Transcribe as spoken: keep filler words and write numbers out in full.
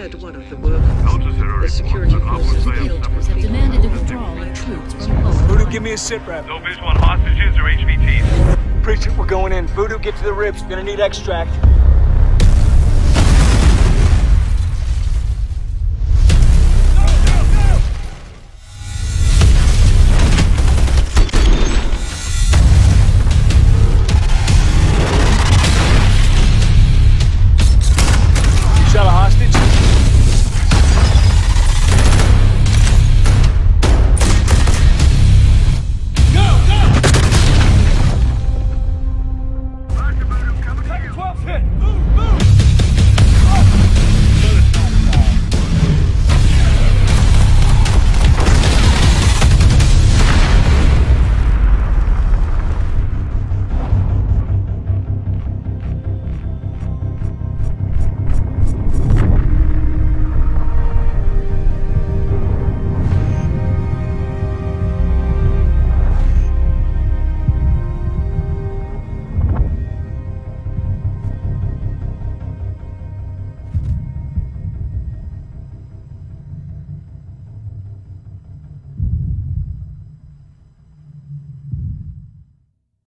deterred one of the workers. The security forces failed to have demanded the withdrawal of troops from Poland. Voodoo, give me a sit rep. No visual on hostages or H V Ts. Preach it, we're going in. Voodoo, get to the ribs. Gonna need extract.